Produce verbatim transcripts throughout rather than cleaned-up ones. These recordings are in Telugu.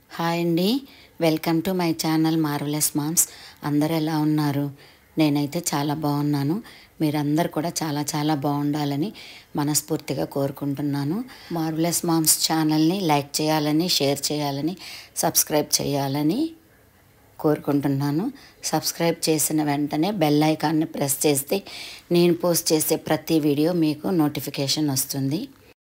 హాయ్ అండి, welcome to my channel marvellous moms. అందరూ ఎలా ఉన్నారు? నేనైతే చాలా బాగున్నాను. మీరందరూ కూడా చాలా చాలా బాగుండాలని మనస్ఫూర్తిగా కోరుకుంటున్నాను. మార్వెలస్ మామ్స్ ఛానల్ని లైక్ చేయాలని, షేర్ చేయాలని, సబ్స్క్రైబ్ చేయాలని కోరుకుంటున్నాను. సబ్స్క్రైబ్ చేసిన వెంటనే బెల్ ఐకాన్ని ప్రెస్ చేస్తే నేను పోస్ట్ చేసే ప్రతి వీడియో మీకు నోటిఫికేషన్ వస్తుంది.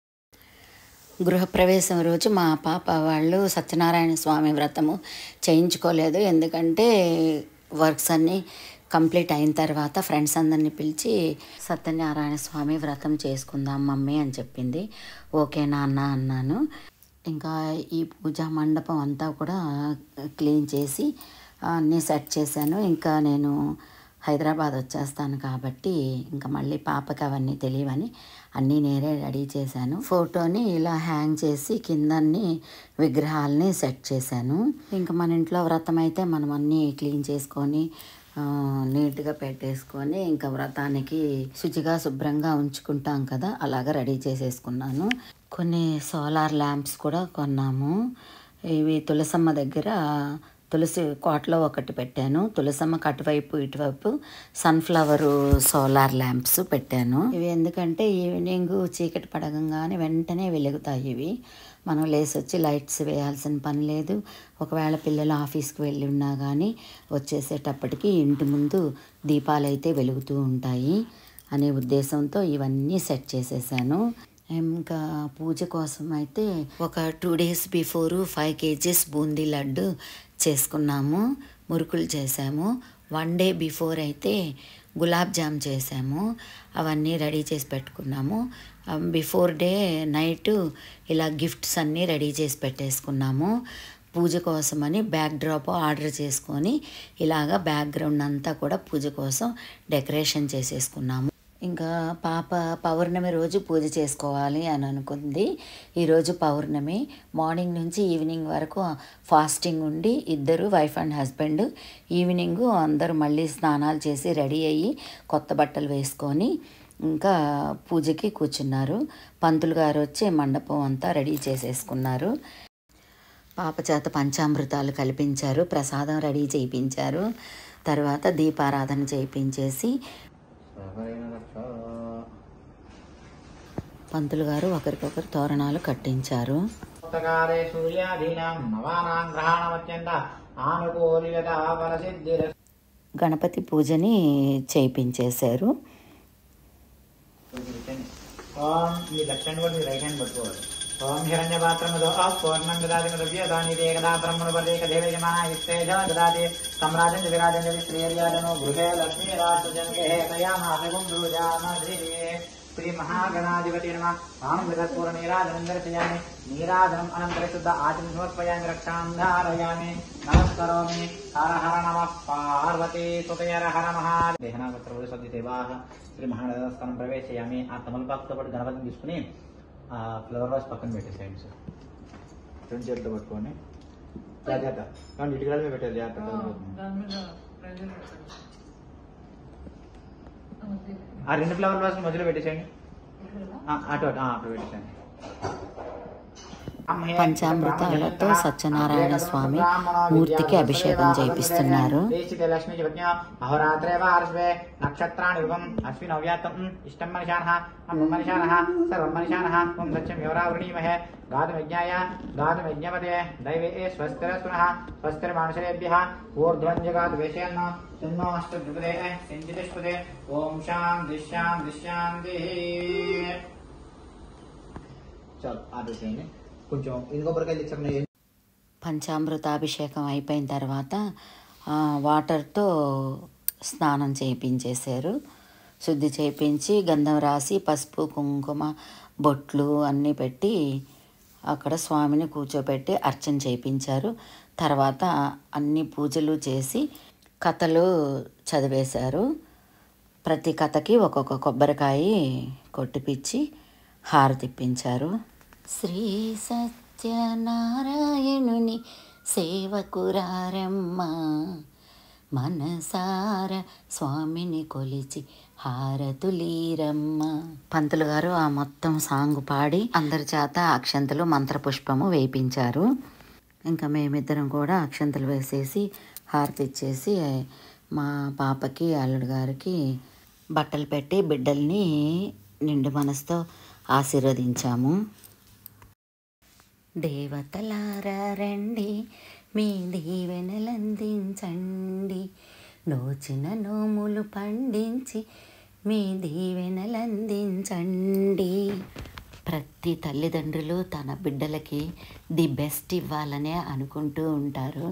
గృహప్రవేశం రోజు మా పాప వాళ్ళు సత్యనారాయణ స్వామి వ్రతము చేయించుకోలేదు. ఎందుకంటే వర్క్స్ అన్నీ కంప్లీట్ అయిన తర్వాత ఫ్రెండ్స్ అందరినీ పిలిచి సత్యనారాయణ స్వామి వ్రతం చేసుకుందాం మమ్మీ అని చెప్పింది. ఓకే నాన్న అన్నాను. ఇంకా ఈ పూజా మండపం అంతా కూడా క్లీన్ చేసి అన్నీ సెట్ చేశాను. ఇంకా నేను హైదరాబాద్ వచ్చేస్తాను కాబట్టి ఇంకా మళ్ళీ పాపకి అవన్నీ తెలియవని అన్నీ నేనే రెడీ చేశాను. ఫోటోని ఇలా హ్యాంగ్ చేసి కిందన్ని విగ్రహాలని సెట్ చేశాను. ఇంకా మన ఇంట్లో వ్రతం అయితే మనం అన్నీ క్లీన్ చేసుకొని నీట్గా పెట్టేసుకొని ఇంకా వ్రతానికి శుచిగా శుభ్రంగా ఉంచుకుంటాం కదా, అలాగా రెడీ చేసేసుకున్నాను. కొన్ని సోలార్ ల్యాంప్స్ కూడా కొన్నాము. ఇవి తులసమ్మ దగ్గర తులసి కోటలో ఒకటి పెట్టాను. తులసమ్మకి అటువైపు ఇటువైపు సన్ఫ్లవరు సోలార్ ల్యాంప్స్ పెట్టాను. ఇవి ఎందుకంటే ఈవినింగ్ చీకటి పడగంగానే వెంటనే వెలుగుతాయి. ఇవి మనం లేసి వచ్చి లైట్స్ వేయాల్సిన పని లేదు. ఒకవేళ పిల్లలు ఆఫీస్కి వెళ్ళి ఉన్నా కానీ వచ్చేసేటప్పటికి ఇంటి ముందు దీపాలు అయితే వెలుగుతూ ఉంటాయి అనే ఉద్దేశంతో ఇవన్నీ సెట్ చేసేసాను. ఇంకా పూజ కోసం అయితే ఒక two days before five kgs బూందీ లడ్డు చేసుకున్నాము, మురుకులు చేసాము. వన్ డే బిఫోర్ అయితే గులాబ్ జామ్ చేసాము. అవన్నీ రెడీ చేసి పెట్టుకున్నాము. బిఫోర్ డే నైట్ ఇలా గిఫ్ట్స్ అన్నీ రెడీ చేసి పెట్టేసుకున్నాము. పూజ కోసమని బ్యాక్ డ్రాప్ ఆర్డర్ చేసుకొని ఇలాగా బ్యాక్గ్రౌండ్ అంతా కూడా పూజ కోసం డెకరేషన్ చేసేసుకున్నాము. ఇంకా పాప పౌర్ణమి రోజు పూజ చేసుకోవాలి అని అనుకుంది. ఈరోజు పౌర్ణమి. మార్నింగ్ నుంచి ఈవినింగ్ వరకు ఫాస్టింగ్ ఉండి ఇద్దరు వైఫ్ అండ్ హస్బెండ్ ఈవినింగ్ అందరూ మళ్ళీ స్నానాలు చేసి రెడీ అయ్యి కొత్త బట్టలు వేసుకొని ఇంకా పూజకి కూర్చున్నారు. పంతులు గారు వచ్చి మండపం అంతా రెడీ చేసేసుకున్నారు. పాప చేత పంచామృతాలు కల్పించారు, ప్రసాదం రెడీ చేయించారు. తర్వాత దీపారాధన చేయించేసి పంతులు గారు ఒకరికొకరు తోరణాలు కట్టించారు. గణపతి పూజని చేయించేశారు. ఓం హిరణ్యపాత్రముదో పూర్ణం దదాతి మృవ్యదానిదే కదా బ్రహ్మణుపదేక దేవయమాయుక్తేజ దదాతి సమ్రాజం విరాజం శ్రీర్యాజనో గృహే లక్ష్మీరాజనకే తయామాసగుం ద్రుజామధ్రివే శ్రీ మహాగణాధిపతి నమః. ఆనం విదర్పూర నీరాజనం దర్శయామి. నీరాజనం అనంతర శుద్ధ ఆచం సమర్పయామి. రక్షాం ధారయామి. నమస్కరోమి. హర హర నమః పార్వతీ సుతయర హర మహాదేవ. దేహనాపత్ర సద్దిదేవాః శ్రీ మహాదేవస్థానం ప్రవేశయామి. ఆ తమలపాకుతో పాటు గణపతిని తీసుకుని ఫ్లవర్ వాష్ పక్కన పెట్టేసేయండి సార్. రెండు చేతులతో పట్టుకొని జాగ్రత్త కానీ ఇటుకల మీద పెట్టారు. జాగ్రత్త ఆ రెండు ఫ్లవర్ వాష్ మధ్యలో పెట్టేసేయండి. అటు అటు అటు పెట్టేసేయండి. పంచామృతాలతో సత్యనారాయణ స్వామి మూర్తికి అభిషేకం చేపిస్తున్నారు. అహోరాత్రే వార్ష్వే నక్షత్రాణి యుగం అశ్విన్ అవ్యాతం ఇష్టం మనిషానః మనిషానః సర్వం మనిషానః ఓం సత్యం యోరావృణీమహే గాతుమజ్ఞాయ గాతుమజ్ఞపదే దైవే స్వస్తిరస్తునః స్వస్తిర్మానుషేభ్యః ఊర్ధ్వం జగాత్ వేషేన్న సున్నోష్టద్రుపదే సింజితిష్పదే ఓం శాంతి శాంతి శాంతి. చల్ ఆదేశేయండి. కొంచెం ఇంకొకరికైతే ఇచ్చండి. పంచామృతాభిషేకం అయిపోయిన తర్వాత వాటర్తో స్నానం చేయించేశారు. శుద్ధి చేయించి గంధం రాసి పసుపు కుంకుమ బొట్లు అన్నీ పెట్టి అక్కడ స్వామిని కూర్చోబెట్టి అర్చన చేయించారు. తర్వాత అన్ని పూజలు చేసి కథలు చదివేశారు. ప్రతి కథకి ఒక్కొక్క కొబ్బరికాయ కొట్టిపిచ్చి హారతిప్పించారు. శ్రీ సత్యనారాయణుని సేవకురారమ్మ మనసార స్వామిని కొలిచి హారతులీరమ్మ. పంతులు గారు ఆ మొత్తం సాంగ్ పాడి అందరి చేత అక్షంతలు మంత్రపుష్పము వేయించారు. ఇంకా మేమిద్దరం కూడా అక్షంతలు వేసేసి హారతి ఇచ్చేసి మా పాపకి అల్లుడు గారికి బట్టలు పెట్టి బిడ్డల్ని నిండు మనసుతో ఆశీర్వదించాము. దేవతలారా రండి, మీ దీవెనలందించండి, నోచిన నోములు పండించి మీ దీవెనలందించండి. ప్రతి తల్లిదండ్రులు తన బిడ్డలకి ది బెస్ట్ ఇవ్వాలనే అనుకుంటూ ఉంటారు.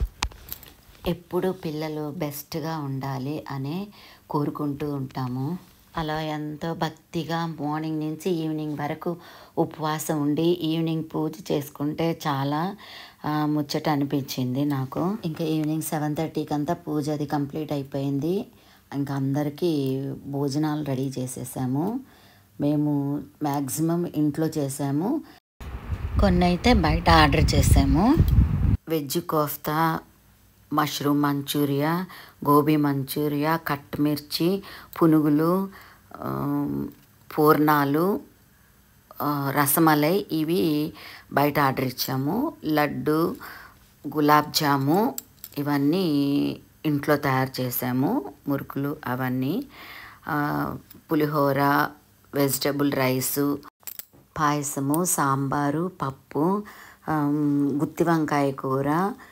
ఎప్పుడు పిల్లలు బెస్ట్గా ఉండాలి అనే కోరుకుంటూ ఉంటాము. అలా ఎంతో భక్తిగా మార్నింగ్ నుంచి ఈవినింగ్ వరకు ఉపవాసం ఉండి ఈవినింగ్ పూజ చేసుకుంటే చాలా ముచ్చట అనిపించింది నాకు. ఇంకా ఈవినింగ్ సెవెన్ థర్టీకి అంతా పూజ అది కంప్లీట్ అయిపోయింది. ఇంకా అందరికీ భోజనాలు రెడీ చేసేసాము. మేము మ్యాక్సిమం ఇంట్లో చేసాము, కొన్ని అయితే బయట ఆర్డర్ చేసాము. వెజ్ కోఫ్తా, మష్రూమ్ మంచూరియా, గోబీ మంచూరియా, కట్ మిర్చి, పునుగులు, పూర్ణాలు, రసమలై ఇవి బయట ఆర్డర్ ఇచ్చాము. లడ్డు, గులాబ్ జాము ఇవన్నీ ఇంట్లో తయారు చేసాము. మురుకులు అవన్నీ, పులిహోర, వెజిటబుల్ రైసు, పాయసము, సాంబారు, పప్పు, గుత్తి వంకాయ కూర,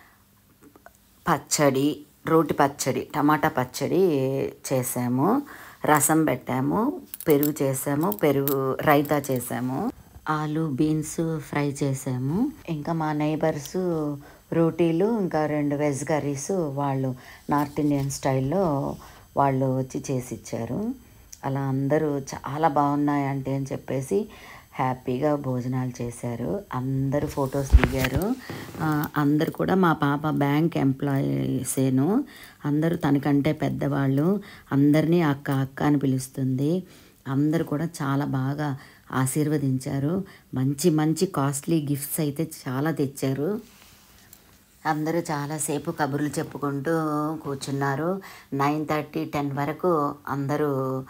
పచ్చడి, రోటి పచ్చడి, టమాటా పచ్చడి చేసాము. రసం పెట్టాము, పెరుగు చేసాము, పెరుగు రైతా చేసాము, ఆలు బీన్స్ ఫ్రై చేసాము. ఇంకా మా నైబర్సు రోటీలు, ఇంకా రెండు వెజ్ కర్రీస్ వాళ్ళు నార్త్ ఇండియన్ స్టైల్లో వాళ్ళు వచ్చి చేసి ఇచ్చారు. అలా అందరూ చాలా బాగున్నాయి అంటే అని చెప్పేసి హ్యాపీగా భోజనాలు చేశారు. అందరూ ఫొటోస్ దిగారు. అందరు కూడా మా పాప బ్యాంక్ ఎంప్లాయీసేను. అందరూ తనకంటే పెద్దవాళ్ళు, అందరినీ అక్క అక్క అని పిలుస్తుంది. అందరూ కూడా చాలా బాగా ఆశీర్వదించారు. మంచి మంచి కాస్ట్లీ గిఫ్ట్స్ అయితే చాలా తెచ్చారు. అందరూ చాలాసేపు కబుర్లు చెప్పుకుంటూ కూర్చున్నారు. నైన్ థర్టీ టెన్ వరకు అందరూ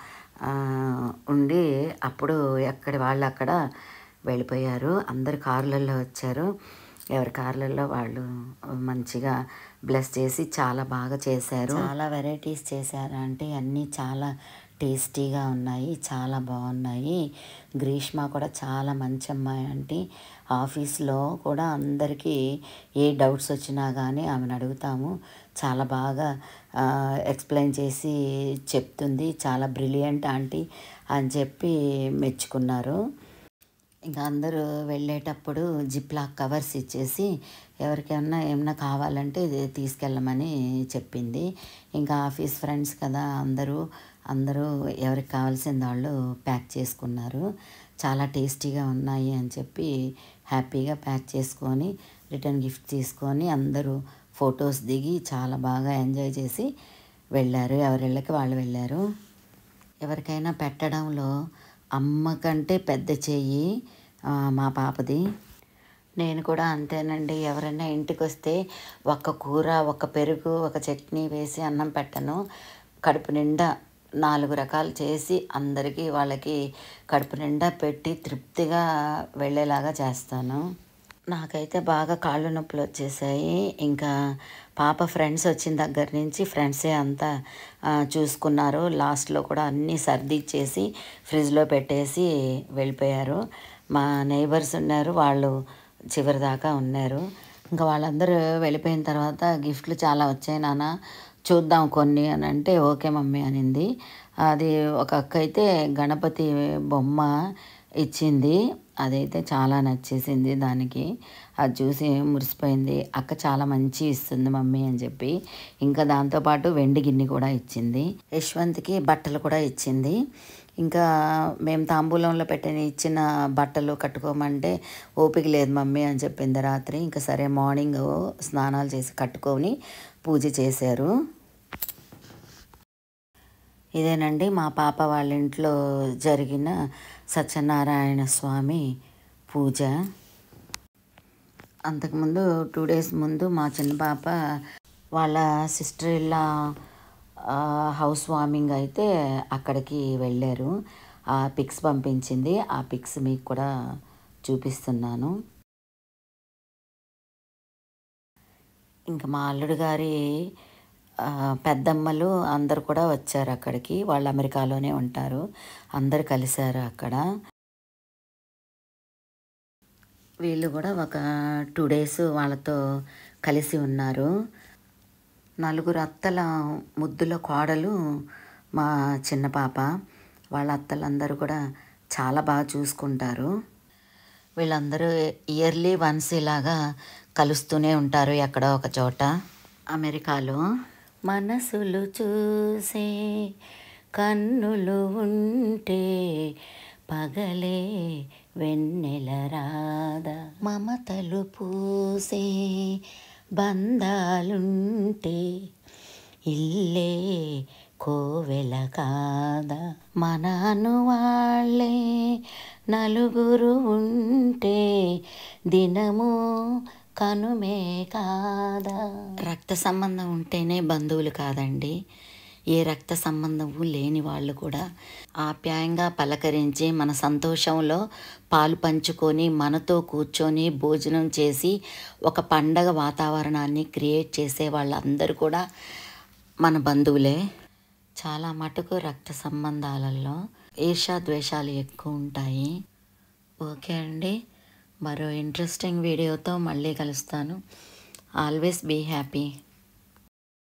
ఉండి అప్పుడు ఎక్కడి వాళ్ళు అక్కడ వెళ్ళిపోయారు. అందరు కార్లలో వచ్చారు. ఎవరి కార్లలో వాళ్ళు మంచిగా బ్లెస్ చేసి చాలా బాగా చేశారు. చాలా వెరైటీస్ చేశారు అంటే అన్నీ చాలా టేస్టీగా ఉన్నాయి, చాలా బాగున్నాయి. గ్రీష్మ కూడా చాలా మంచి అమ్మాయి అంటే ఆఫీస్లో కూడా అందరికీ ఏ డౌట్స్ వచ్చినా కానీ ఆమెను అడుగుతాము. చాలా బాగా ఎక్స్ప్లెయిన్ చేసి చెప్తుంది. చాలా బ్రిలియంట్ ఆంటీ అని చెప్పి మెచ్చుకున్నారు. ఇంకా అందరూ వెళ్ళేటప్పుడు జిప్లాక్ కవర్స్ ఇచ్చేసి ఎవరికైనా ఏమైనా కావాలంటే ఇది తీసుకెళ్ళమని చెప్పింది. ఇంకా ఆఫీస్ ఫ్రెండ్స్ కదా అందరూ అందరూ ఎవరికి కావాల్సిన వాళ్ళు ప్యాక్ చేసుకున్నారు. చాలా టేస్టీగా ఉన్నాయి అని చెప్పి హ్యాపీగా ప్యాక్ చేసుకొని రిటర్న్ గిఫ్ట్ తీసుకొని అందరూ ఫొటోస్ దిగి చాలా బాగా ఎంజాయ్ చేసి వెళ్ళారు. ఎవరిళ్ళకి వాళ్ళు వెళ్ళారు. ఎవరికైనా పెట్టడంలో అమ్మ కంటే పెద్ద చెయ్యి మా పాపది. నేను కూడా అంతేనండి. ఎవరైనా ఇంటికి వస్తే ఒక కూర, ఒక పెరుగు, ఒక చట్నీ వేసి అన్నం పెట్టను. కడుపు నిండా నాలుగు రకాలు చేసి అందరికీ వాళ్ళకి కడుపు నిండా పెట్టి తృప్తిగా వెళ్ళేలాగా చేస్తాను. నాకైతే బాగా కాళ్ళు నొప్పులు వచ్చేసాయి. ఇంకా పాప ఫ్రెండ్స్ వచ్చిన దగ్గర నుంచి ఫ్రెండ్సే అంతా చూసుకున్నారు. లాస్ట్లో కూడా అన్నీ సర్దిచ్చేసి ఫ్రిడ్జ్లో పెట్టేసి వెళ్ళిపోయారు. మా నైబర్స్ ఉన్నారు, వాళ్ళు చివరి దాకా ఉన్నారు. ఇంకా వాళ్ళందరూ వెళ్ళిపోయిన తర్వాత గిఫ్ట్లు చాలా వచ్చాయి నాన్న, చూద్దాం కొన్ని అని అంటే ఓకే మమ్మీ అనింది. అది ఒక అక్క అయితే గణపతి బొమ్మ ఇచ్చింది. అదైతే చాలా నచ్చేసింది దానికి. అది చూసి మురిసిపోయింది. అక్క చాలా మంచి ఇస్తుంది మమ్మీ అని చెప్పి. ఇంకా దాంతోపాటు వెండి గిన్నె కూడా ఇచ్చింది. యశ్వంత్కి బట్టలు కూడా ఇచ్చింది. ఇంకా మేము తాంబూలంలో పెట్టిన ఇచ్చిన బట్టలు కట్టుకోమంటే ఓపిక లేదు మమ్మీ అని చెప్పింది రాత్రి. ఇంకా సరే మార్నింగ్ స్నానాలు చేసి కట్టుకొని పూజ చేశారు. ఇదేనండి మా పాప వాళ్ళ ఇంట్లో జరిగిన సత్యనారాయణ స్వామి పూజ. అంతకుముందు టూ డేస్ ముందు మా చిన్న పాప వాళ్ళ సిస్టర్ ఇల్లా హౌస్ వార్మింగ్ అయితే అక్కడికి వెళ్ళారు. ఆ పిక్స్ పంపించింది. ఆ పిక్స్ మీకు కూడా చూపిస్తున్నాను. ఇంకా మా అల్లుడు గారి ఆ, పెద్దమ్మలు అందరు కూడా వచ్చారు అక్కడికి. వాళ్ళు అమెరికాలోనే ఉంటారు. అందరు కలిశారు అక్కడ. వీళ్ళు కూడా ఒక టూ డేస్ వాళ్ళతో కలిసి ఉన్నారు. నలుగురు అత్తల ముద్దుల కోడలు మా చిన్న పాప. వాళ్ళ అత్తలందరూ కూడా చాలా బాగా చూసుకుంటారు. వీళ్ళందరూ ఇయర్లీ వన్స్ ఇలాగా కలుస్తూనే ఉంటారు ఎక్కడో ఒక చోట. అమెరికాలో మనసులు చూసే కన్నులు ఉంటే పగలే వెన్నెల రాదా, మమతలు పూసే బంధాలుంటే ఇల్లే కోవెల కాదా, మనను వాళ్ళే నలుగురు ఉంటే దినము కనుమే కాదా. రక్త సంబంధం ఉంటేనే బంధువులు కాదండి, ఏ రక్త సంబంధము లేని వాళ్ళు కూడా ఆప్యాయంగా పలకరించి మన సంతోషంలో పాలు పంచుకొని మనతో కూర్చొని భోజనం చేసి ఒక పండగ వాతావరణాన్ని క్రియేట్ చేసే వాళ్ళందరూ కూడా మన బంధువులే. చాలా మటుకు రక్త సంబంధాలలో ఈర్ష్యా ద్వేషాలు ఎక్కువ ఉంటాయి. ఓకే అండి, మరో ఇంట్రెస్టింగ్ వీడియోతో మళ్ళీ కలుస్తాను. Always be happy.